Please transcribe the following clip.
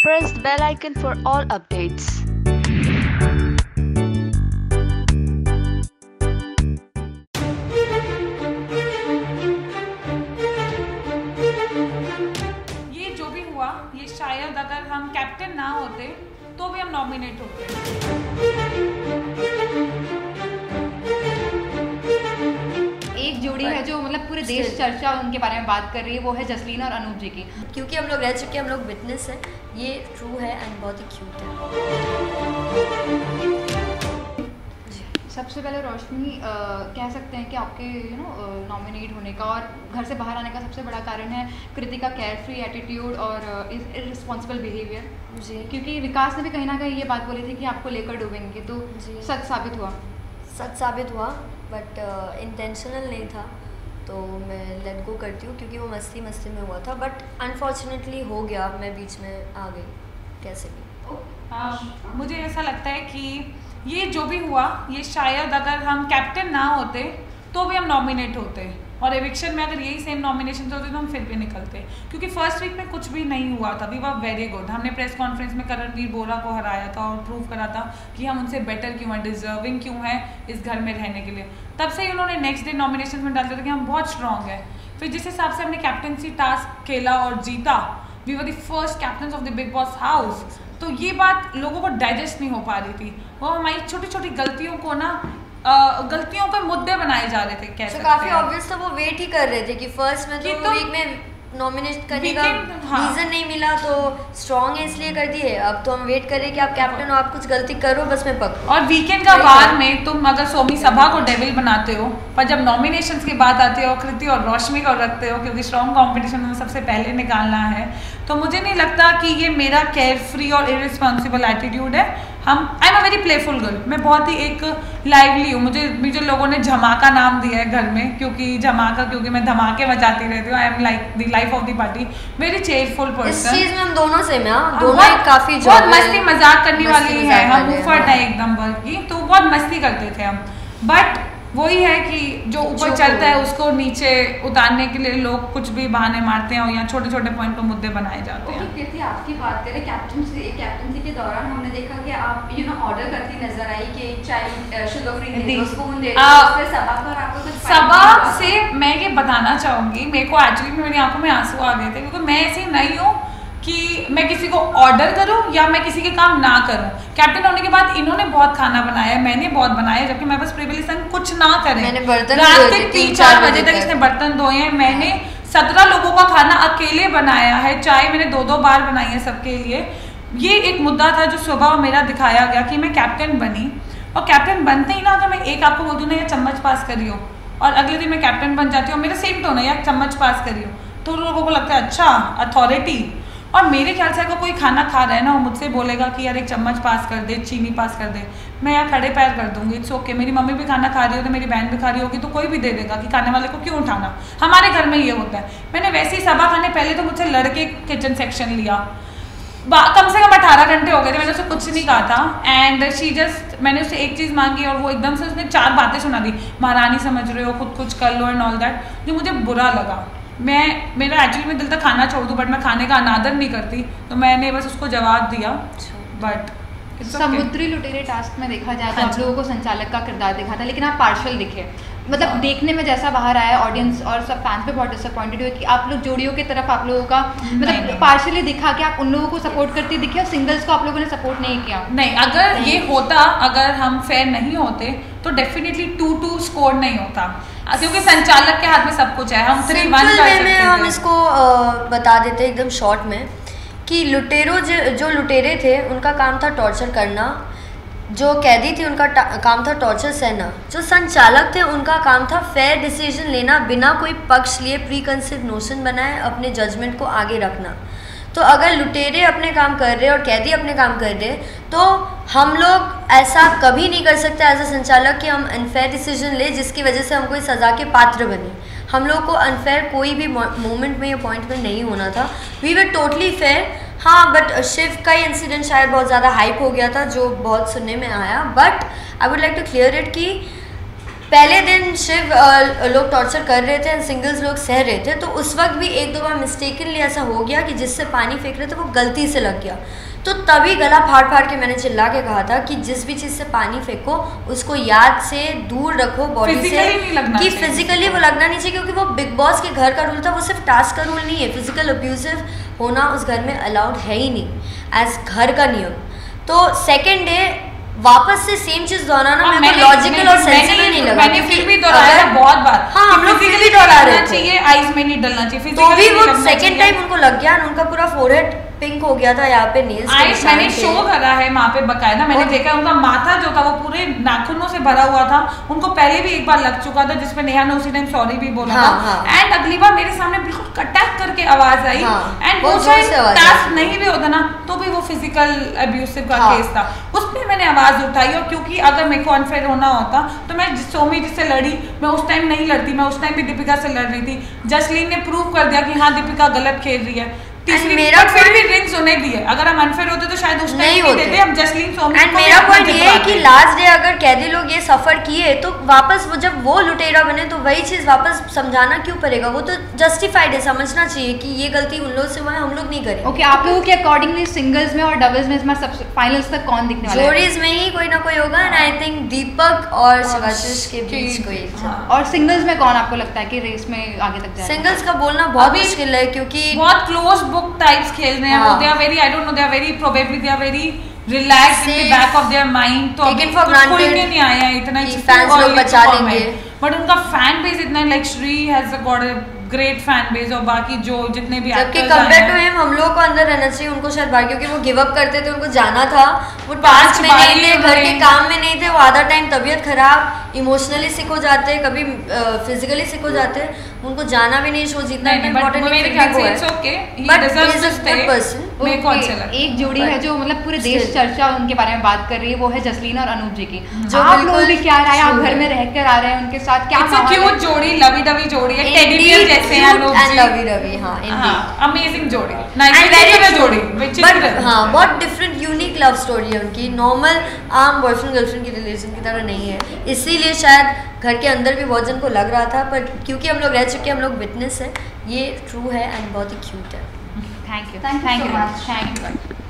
press the bell icon for all updates. ये जो भी हुआ, ये शायद अगर हम कैप्टन ना होते तो भी हम नॉमिनेट होते। एक जोड़ी है जो मतलब पूरे देश चर्चा उनके बारे में बात कर रही है, वो है जसलीन और अनूप जी की। क्योंकि हम लोग रह चुके हैं, हम लोग विटनेस हैं, ये ट्रू है एंड बहुत ही क्यूट है। सबसे पहले रोशनी कह सकते हैं कि आपके नॉमिनेट होने का और घर से बाहर आने का सबसे बड़ा कारण है कृतिका केयर फ्री एटीट्यूड और इररिस्पॉन्सिबल बिहेवियर जी, क्योंकि विकास ने भी कहीं ना कहीं ये बात बोली थी कि आपको लेकर डूबेंगे, तो सच साबित हुआ बट इंटेंशनल नहीं था, तो मैं लेट गो करती हूँ क्योंकि वो मस्ती में हुआ था, बट अनफॉर्चुनेटली हो गया, मैं बीच में आ गई कैसे भी। मुझे ऐसा लगता है कि ये जो भी हुआ, ये शायद अगर हम कैप्टन ना होते तो भी हम नॉमिनेट होते, और एविक्शन में अगर यही सेम नॉमिनेशन होते तो हम फिर भी निकलते, क्योंकि फर्स्ट वीक में कुछ भी नहीं हुआ था। We were very good. हमने प्रेस कॉन्फ्रेंस में करणवीर बोरा को हराया था और प्रूव करा था कि हम उनसे बेटर क्यों हैं, डिजर्विंग क्यों हैं इस घर में रहने के लिए। तब से ही उन्होंने नेक्स्ट डे नॉमिनेशन में डाल दिया था कि हम बहुत स्ट्रॉन्ग हैं। फिर जिस हिसाब से हमने कैप्टनसी टास्क खेला और जीता, we were the first captain of the Bigg Boss house, तो ये बात लोगों को डाइजेस्ट नहीं हो पा रही थी। वो हमारी छोटी छोटी गलतियों को ना गलतियों के मुद्दे बनाए जा रहे थे। कैसे काफी ऑब्वियस था, वो वेट ही कर रहे थे कि फर्स्ट में तो वीक में नॉमिनेट करने का रीजन नहीं मिला, तो स्ट्रॉन्ग है इसलिए कर दिए। अब तो हम वेट करें कि आप कैप्टन हो, आप कुछ गलती करो बस मैं पकड़ूं। और वीकेंड का वार में तुम अगर सोमी सभा को डेविल बनाते हो, पर जब नॉमिनेशंस की बात आती है और कृति और रोशनी को रखते हो क्योंकि स्ट्रॉन्ग कंपटीशन में सबसे पहले निकालना है, तो मुझे नहीं लगता कि ये मेरा केयर फ्री और इररिस्पॉन्सिबल एटीट्यूड है। I am a very playful girl. मैं बहुत ही एक लाइवली हूँ। मुझे लोगों ने धमाका नाम दिया है घर में, क्योंकि मैं धमाके मचाती रहती हूँ। I am like the life of the party, very cheerful person. इस चीज में हम दोनों से दोनों काफी बहुत मस्ती मजाक करने वाली है, हम उफर्ट है एकदम वर्क की, तो बहुत मस्ती करते थे हम। बट वही है कि जो ऊपर चलता है उसको नीचे उतारने के लिए लोग कुछ भी बहाने मारते हैं और यहाँ छोटे छोटे पॉइंट पर मुद्दे बनाए जाते हैं। कृति, आपकी बात करें कैप्टनसी के दौरान हमने देखा कि आप ऑर्डर करती नजर आई कि चाय शुगर फ्री दे दो, स्पून दे दो, सबा से मैं ये बताना चाहूंगी, मेरे को एक्चुअली मेरी आंखों में आंसू आ गए थे, क्योंकि मैं ऐसी नहीं हूँ कि मैं किसी को ऑर्डर करूं या मैं किसी के काम ना करूं। कैप्टन होने के बाद इन्होंने बहुत खाना बनाया, मैंने बहुत बनाया, जबकि मेरे पास प्रिविलेज कुछ ना करें। रात के 3-4 बजे तक इसने बर्तन धोए हैं। मैंने 17 लोगों का खाना अकेले बनाया है, चाय मैंने 2-2 बार बनाई है सबके लिए। ये एक मुद्दा था जो स्वभाव मेरा दिखाया गया कि मैं कैप्टन बनी, और कैप्टन बनते ही ना, अगर मैं एक आपको बोल दूँ ना, या चम्मच पास करी हो, और अगले दिन मैं कैप्टन बन जाती हूँ, मेरा सेम टोन है, या चम्मच पास करी हो, तो लोगों को लगता है अच्छा अथॉरिटी। और मेरे ख्याल से अगर कोई खाना खा रहा है ना, वो मुझसे बोलेगा कि यार एक चम्मच पास कर दे, चीनी पास कर दे, मैं यहाँ खड़े पैर कर दूंगी, इट्स ओके। मेरी मम्मी भी खाना खा रही होगी, मेरी बहन भी खा रही होगी, तो कोई भी दे देगा कि खाने वाले को क्यों उठाना। हमारे घर में ये होता है। मैंने वैसे ही सभा खाने पहले तो मुझसे लड़के किचन सेक्शन लिया, कम से कम 18 घंटे हो गए थे, मैंने उसे कुछ नहीं कहा था। एंड शी जस्ट, मैंने उससे एक चीज़ मांगी और वो एकदम से उसने 4 बातें सुना दी, महारानी समझ रहे हो, खुद कुछ कर लो एंड ऑल दैट, जो मुझे बुरा लगा। मेरा एक्चुअली में दिल था खाना छोड़ दूँ, बट मैं खाने का अनादर नहीं करती, तो मैंने बस उसको जवाब दिया। बट समुद्री लुटेरे टास्क में देखा जाए तो आप लोगों को संचालक का किरदार दिखा था, लेकिन आप पार्शियल दिखे। मतलब देखने में जैसा बाहर आया, ऑडियंस और सब फैंस पे बहुत डिसअपॉइंटेड हुए कि आप लोग जोड़ियों की तरफ आप लोगों का मतलब पार्शियली दिखा कि आप उन लोगों को सपोर्ट करती दिखे और सिंगल्स को आप लोगों ने सपोर्ट नहीं किया। नहीं, अगर ये होता, अगर हम फेयर नहीं होते तो डेफिनेटली 2-2 स्कोर नहीं होता, क्योंकि संचालक के हाथ में सब कुछ है। हम 3-1 कर सकते थे। हम इसको बता देते एकदम शॉर्ट में कि जो लुटेरे थे उनका काम था टॉर्चर करना, जो कैदी थी उनका काम था टॉर्चर सहना, जो संचालक थे उनका काम था फेयर डिसीजन लेना, बिना कोई पक्ष लिए प्री कंसीव नोशन बनाए अपने जजमेंट को आगे रखना। तो अगर लुटेरे अपने काम कर रहे और कैदी अपने काम कर रहे, तो हम लोग ऐसा कभी नहीं कर सकते एज अ संचालक कि हम अनफेयर डिसीजन ले जिसकी वजह से हम कोई सज़ा के पात्र बने। हम लोग को अनफेयर कोई भी मोमेंट में या पॉइंट में नहीं होना था। We were totally fair. हाँ, बट शिव का ही इंसिडेंट शायद बहुत ज़्यादा हाइप हो गया था, जो बहुत सुनने में आया। But I would like to clear it कि पहले दिन शिव लोग टॉर्चर कर रहे थे एंड सिंगल्स लोग सह रहे थे, तो उस वक्त भी एक दो बार मिस्टेकनली ऐसा हो गया कि जिससे पानी फेंक रहे थे वो गलती से लग गया, तो तभी गला फाड़ फाड़ के मैंने चिल्ला के कहा था कि जिस भी चीज़ से पानी फेंको उसको याद से दूर रखो बॉडी से, कि फिजिकली वो लगना नहीं चाहिए, क्योंकि वो बिग बॉस के घर का रूल था, वो सिर्फ टास्क का रूल नहीं है, फिजिकल अब्यूजिव होना उस घर में अलाउड है ही नहीं एज घर का नियम। तो सेकेंड डे वापस से सेम चीज दोहराना मेरे को लॉजिकल और सेंसिबल नहीं लगा। मैंने फिर भी दोहराया बहुत बार। हाँ, हम लोग फिर भी दोहरा रहे थे, आइस में नहीं डलना चाहिए, तो भी वो सेकंड टाइम उनको लग गया, उनका पूरा फोरहेड पिंक हो गया था, यहाँ पे नेल्स आइस मैंने शो करा है वहाँ पे बकायदा, मैंने देखा उनका माथा जो था वो पूरे नाखूनों से भरा हुआ था, उनको पहले भी एक बार लग चुका था जिसमें नेहा ने उसी टाइम सॉरी भी बोला था, एंड अगली बार मेरे सामने बिल्कुल कटैक करके आवाज आई, एंड वो टास्क नहीं भी होता ना तो भी वो फिजिकल अब्यूसिव का केस था, उसमें मैंने आवाज उठाई। और क्योंकि अगर मेरे को अनफेयर होना होता तो मैं सोमी जिससे लड़ी, मैं उस टाइम नहीं लड़ती, मैं उस टाइम भी दीपिका से लड़ रही थी। जसलीन ने प्रूव कर दिया कि हाँ दीपिका गलत खेल रही है, मेरा फिर भी रिंग्स उन्हें दिए, अगर हम अनफेयर होते तो शायद उस टाइम नहीं देते, हम जसलीन सोमी। एंड मेरा पॉइंट ये है कि लास्ट डे अगर कैदी लोग ये सफर किए तो वापस वो जब वो लुटेरा बने तो वही चीज वापस समझाना क्यों पड़ेगा, वो तो जस्टिफाइड है, समझना चाहिए कि ये गलती उन लोगों से हुआ है, हम लोग नहीं करें। ओके, आप लोगों के अकॉर्डिंगली सिंगल्स में और डबल्स में इसमें सबसे फाइनल्स तक कौन दिखने वाला है? जोड़ीज में ही कोई ना कोई होगा, एंड आई थिंक दीपक और शिवाशीष के बीच कोई। और सिंगल्स में कौन आपको लगता है कि रेस में आगे तक जाएगा? सिंगल्स का बोलना बहुत मुश्किल है क्योंकि बहुत क्लोज बुक टाइप्स खेल रहे हैं वो, they are very, I don't know, they are very probably they are very relax in the back of their mind, तो अभी कुछ खुल के नहीं आया है इतना ही फैंस लोग बचा लेंगे, बट उनका फैन बेस इतना, like Shri has got a great fan base, और बाकी जो जितने भी जबकि कंपेयर टू हिम हम लोग को अंदर रहना चाहिए, उनको शायद बाहर, क्योंकि वो गिव अप करते थे, उनको जाना था, वो टास्क में नहीं थे, घर के काम में नहीं थे, वो आधा टाइम तबीयत खराब, इमोशनली सिक हो जाते, कभी फिजिकली सिक हो जाते, उनको जाना भी नहीं, शो जीतना इम्पोर्टेंट मेरे ख्याल से it's okay, he deserves to stay. मेरे को अच्छा लगा। एक जोड़ी है जो मतलब पूरे देश चर्चा उनके बारे में बात कर रही है, वो है जसलीन और अनूप जी की। जो आप लोग भी क्या राय, आप घर में रहकर आ रहे हैं उनके साथ, क्या क्यूट जोड़ी, लवी डवी जोड़ी है, टेडी बियर जैसे हैं अनूप जी, लवी रवि, हां अमेजिंग जोड़ी, नाइस जोड़ी, बट हां बहुत डिफरेंट यूनिक लव स्टोरी है उनकी, नॉर्मल आम बॉयफ्रेंड गर्लफ्रेंड की रिलेशन की तरह नहीं है, इसीलिए शायद घर के अंदर भी बहुत जन को लग रहा था, पर क्योंकि हम लोग रह चुके हैं, हम लोग विटनेस है, ये ट्रू है एंड बहुत ही क्यूट है। Thank you, thank you, thank you.